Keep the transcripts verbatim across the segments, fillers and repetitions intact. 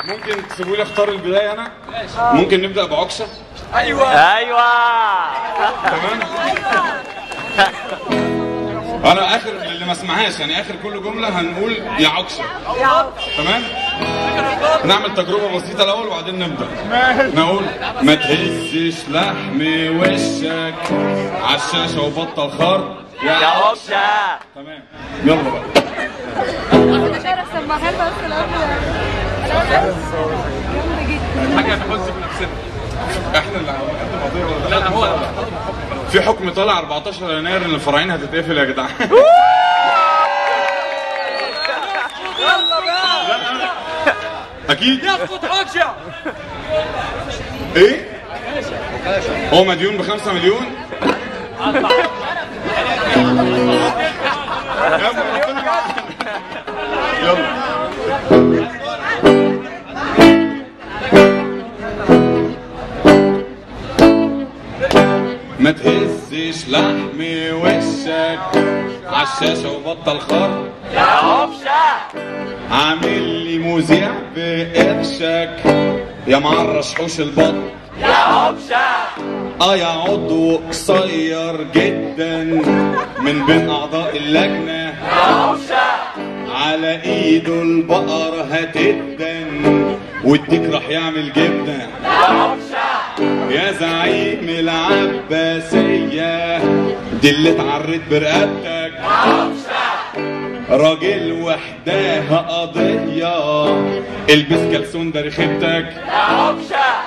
ممكن تسيبوا لي اختار البدايه انا؟ ممكن نبدا بعكشه؟ ايوه ايوه تمام؟ انا اخر اللي ما سمعهاش يعني اخر كل جمله هنقول يا عكشه. تمام؟ نعمل تجربه بسيطه الاول وبعدين نبدا. نقول ما تهزش لحم وشك عالشاشه وبطل خر يا عكاشة. تمام يلا بقى. حاجه تحس بنفسنا. احنا اللي هنقدم قضيه ولا لا لا هو في حكم طالع أربعتاشر يناير ان الفراعين هتتقفل يا جدعان. يلا بقى اكيد يسقط عكاشة. ايه؟ هو مديون بخمسة مليون؟ يلا ما تهزش لحم وشك عالشاشة وبطل خر يا عكاشة. عامل لي مذيع بقرشك يا معرش حوش البطن يا عكاشة. اه يا عضو قصير جدا من بين اعضاء اللجنة يا عكاشة. على ايده البقرة هتدن والديك راح يعمل جبنة يا عكاشة. يا زعيم العباسية دي اللي اتعرت برقبتك يا عكاشة. راجل وحداها قضية البس كلسون ده رخيبتك يا عكاشة.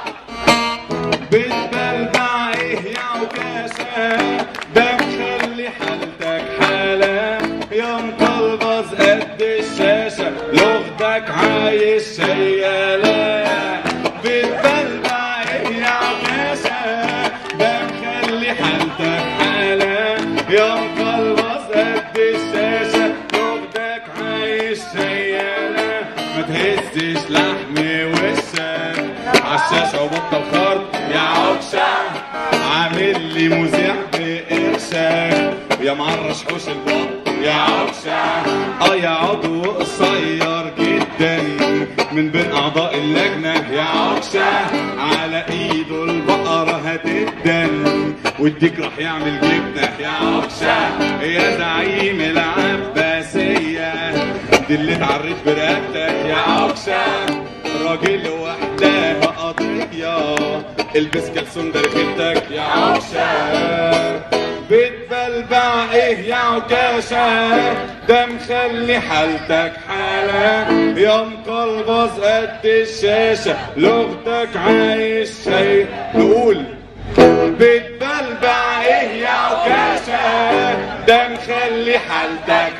بتبلبع ايه يا عكاشة ده مخلي حالتك حالة يا مقلبظ قد الشاشة لغتك عايش شيالة بتبلبع ايه يا عكاشة ده مخلي حالتك حالة يا مقلبظ قد الشاشة لغتك عايش شيالة ما تهزش لحم وشك عالشاشة وبطل خرط يا عكاشة عامل لي مذيع بقرشك يا معرش حوش البطن يا عكاشة اه يا عضو قصير جدا من بين اعضاء اللجنة يا عكاشة على ايده البقرة هتدن والديك راح يعمل جبنة يا عكاشة يا زعيم العباسية دي اللي اتعرت برقبتك يا عكاشة راجل وحداها قضية البس كلسون ده ركبتك يا عكاشة بتبلبع ايه يا عكاشة ده مخلي حالتك حالة يا مقلبظ قد الشاشة لغتك عايش شي نقول بتبلبع ايه يا عكاشة ده مخلي حالتك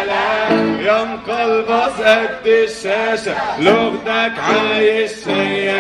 حالة يا مقلبظ قد الشاشة لغتك عايش شي